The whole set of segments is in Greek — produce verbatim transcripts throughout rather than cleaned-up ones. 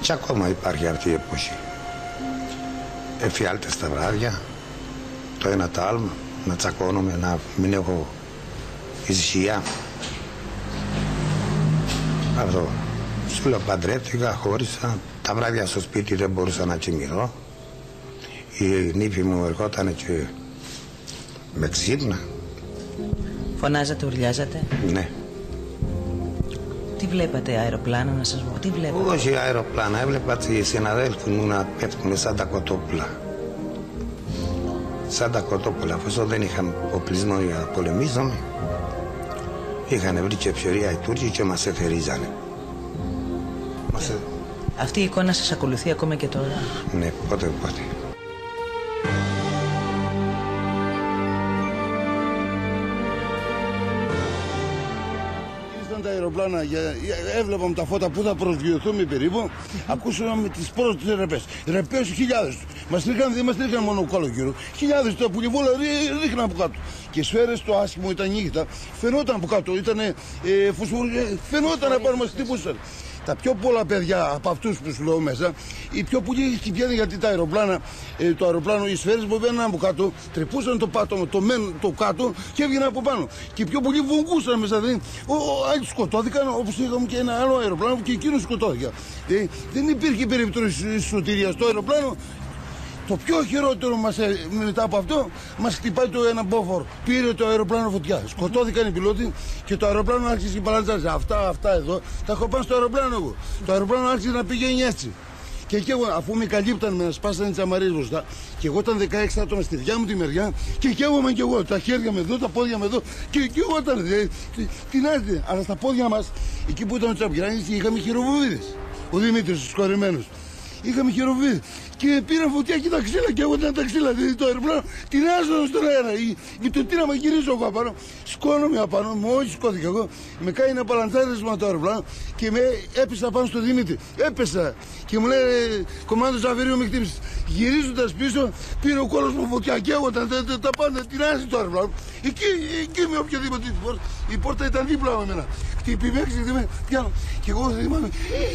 Και ακόμα υπάρχει αυτή η εποχή. Εφιάλτες τα βράδια, το ένα το άλλο, να τσακώνομαι, να μην έχω ησυχία. Αυτό. Σου λέω, παντρεύτηκα, χώρισα, τα βράδια στο σπίτι δεν μπορούσα να κοιμηθώ. Η νύφη μου ερχόταν και με ξύπνα. Φωνάζατε, ουρλιάζατε. Ναι. Τι βλέπατε, αεροπλάνα, να σας πω, τι βλέπατε? Όχι αεροπλάνα, έβλεπα οι συναδέλφοι μου να πέφτουν σαν τα κοτόπουλα. Σαν τα κοτόπουλα, αφού δεν είχαν οπλισμό για να πολεμήσουμε, είχαν βρει και ευκαιρία οι Τούρκοι και μας εθερίζανε. Μας... Αυτή η εικόνα σας ακολουθεί ακόμα και τώρα? Ναι, πότε πότε. Τα αεροπλάνα, έβλεπαμε τα φώτα που θα προσγειωθούμε περίπου, ακούσαμε τις πρώτες ρεπές. Ρεπές χιλιάδες. Μας τρίχαν, δεν μας τρίχαν μόνο κόλλο γύρω. Χιλιάδες το πουλιβόλα ρίχναν από κάτω. Και σφαίρες το άσχημο ήταν νύχτα. Φαινόταν από κάτω, ήταν ε, φαινόταν να πάρουμε χτυπούσαν. Τα πιο πολλά παιδιά από αυτούς που σου λέω μέσα, οι πιο πολλοί χτυπιάνε γιατί τα αεροπλάνα, ε, το αεροπλάνο, οι σφαίρες που μπαίνουν από κάτω, τρυπούσαν το πάτωμα, το μεν, το κάτω και έβγαιναν από πάνω. Και οι πιο πολλοί βογκούσαν μέσα. Δηλαδή, ο, ο, άλλοι σκοτώθηκαν, όπως είχαμε και ένα άλλο αεροπλάνο και εκείνο σκοτώθηκε. Ε, δεν υπήρχε περίπτωση σωτηρίας στο αεροπλάνο. Το πιο χειρότερο μας, μετά από αυτό, μας χτυπάει το ένα μπόφορ. Πήρε το αεροπλάνο φωτιά. Σκοτώθηκαν οι πιλότοι και το αεροπλάνο άρχισε και παλατζάζει. Αυτά, αυτά εδώ, τα έχω πάνω στο αεροπλάνο εγώ. Το αεροπλάνο άρχισε να πηγαίνει έτσι. Και εκεί εγώ, αφού με καλύπταν με να σπάσανε τις αμαρίες μπροστά, και εγώ ήταν δεκαέξι άτομα στη δικιά μου τη μεριά, και καίγομαι κι εγώ. Τα χέρια με εδώ, τα πόδια με εδώ, και καίγονταν. Τι να δείτε, αλλά στα πόδια μας, εκεί που ήταν ο Τσαμπιράνης, είχαμε χειροβοβίδες. Ο Δημήτρης, ο σκορεμένος. Είχαμε χειροβίδι και πήρα φωτιά και τα ξύλα και εγώ ήταν τα ξύλα. Δηλαδή το αεροπλάνο τεινάζω στον αέρα. Για το τι να με γυρίζω εγώ απάνω, σκόνομαι απάνω, μόλις σηκώθηκα εγώ. Με κάνει ένα παλαντσάρισμα το αεροπλάνο και με έπεσα πάνω στο Δημήτρη. Έπεσα και μου λέει κομμάτι του αερίου με χτύπησε. Γυρίζοντας πίσω, πήρε ο κόλος μου φωτιά και εγώ τα, τα, τα πάντα τεινάζει το αεροπλάνο. Εκεί, εκεί με οποιαδήποτε πόρτα. Η πόρτα ήταν δίπλα με εμένα. Χτυπημέ, χτυπημέ, πιάνω. Και εγώ θυμάμαι.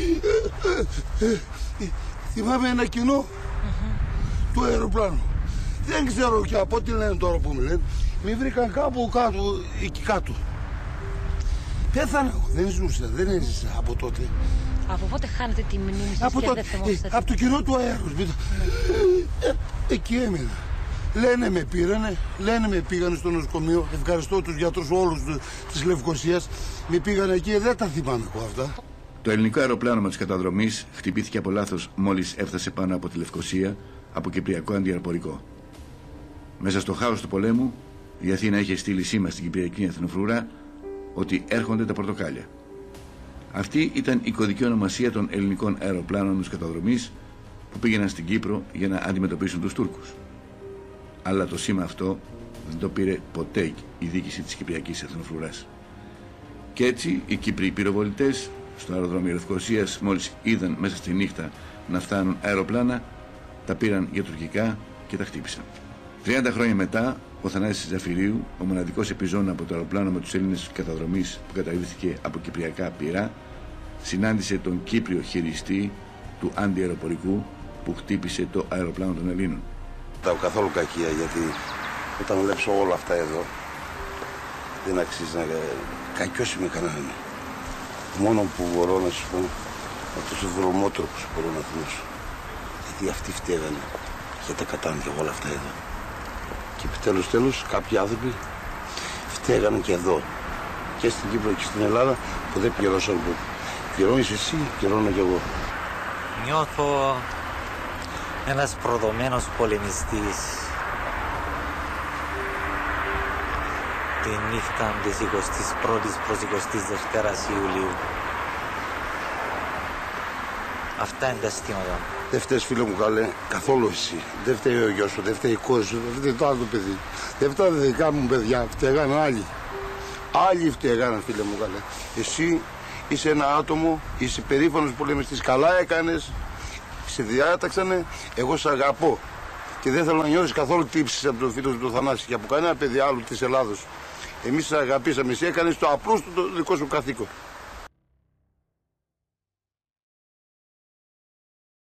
Θυμάμαι ένα κοινό mm-hmm. του αεροπλάνου. Δεν ξέρω και από τι λένε τώρα που με λένε. Με βρήκαν κάπου κάτω, εκεί κάτω. Πέθανα εγώ, δεν ζούσα, δεν έζησα από τότε. Από πότε χάνετε τη μνήμη σας από και το, δεν θυμόσαστε? Ε, από το κοινό του αέρος. Mm. Ε, εκεί έμεινα. Λένε με πήρανε, λένε με πήγανε στο νοσοκομείο. Ευχαριστώ τους γιατρούς όλους της Λευκωσίας. Με πήγανε εκεί, δεν τα θυμάμαι εγώ αυτά. Το ελληνικό αεροπλάνο της καταδρομής χτυπήθηκε από λάθος μόλις έφτασε πάνω από τη Λευκωσία από κυπριακό αντιαεροπορικό. Μέσα στο χάος του πολέμου, η Αθήνα είχε στείλει σήμα στην κυπριακή εθνοφρούρα ότι έρχονται τα πορτοκάλια. Αυτή ήταν η κωδική ονομασία των ελληνικών αεροπλάνων της καταδρομής που πήγαιναν στην Κύπρο για να αντιμετωπίσουν τους Τούρκους. Αλλά το σήμα αυτό δεν το πήρε ποτέ η διοίκηση της κυπριακής εθνοφρουράς. Και έτσι οι Κύπροι πυροβολητές στο αεροδρόμιο Λευκωσίας, μόλις είδαν μέσα στη νύχτα να φτάνουν αεροπλάνα, τα πήραν για τουρκικά και τα χτύπησαν. τριάντα χρόνια μετά, ο Θανάσης Ζαφυρίου, ο μοναδικός επιζών από το αεροπλάνο με τους Έλληνες καταδρομής που καταρρίφθηκε από κυπριακά πυρά, συνάντησε τον Κύπριο χειριστή του αντιαεροπορικού που χτύπησε το αεροπλάνο των Ελλήνων. Δεν έχω καθόλου κακία, γιατί όταν βλέπεις όλα αυτά εδώ, δεν αξίζει να κακιώσει με κανέναν. Μόνο που μπορώ να σου πω, από τους δρομότροπους μπορώ να θυμώσω. Γιατί αυτοί φταίγανε για τα κατάνια όλα αυτά εδώ. Και επιτέλους τέλος κάποιοι άνθρωποι φταίγανε και εδώ. Και στην Κύπρο και στην Ελλάδα που δεν πληρώσαν που. Πληρώνεις εσύ, πληρώνω κι εγώ. Νιώθω ένας προδομένος πολεμιστής. Τη νύχτα της εικοστής πρώτης προς εικοστής δεύτερης Ιουλίου. Αυτά είναι τα αισθήματα μου. Δεν φταίς φίλε μου καλέ, καθόλου εσύ. Δεν φταίει ο γιος σου, δεν φταίει η κόρη σου, δεν φταίει το άλλο παιδί. Δεν φταίει τα δικά μου παιδιά, φταίγαν άλλοι. Άλλοι φταίγαν φίλε μου καλέ. Εσύ είσαι ένα άτομο, είσαι περήφανος πολεμιστής. Καλά έκανες, σε διάταξανε, εγώ σε αγαπώ. Και δεν θέλω να νιώσεις καθόλου τύψεις από τον φίλο του Θανάση και από κανένα παιδί άλλου της Ελλάδος. Εμείς σε αγαπήσαμε, εσύ έκανες το απλό το δικό σου καθήκον.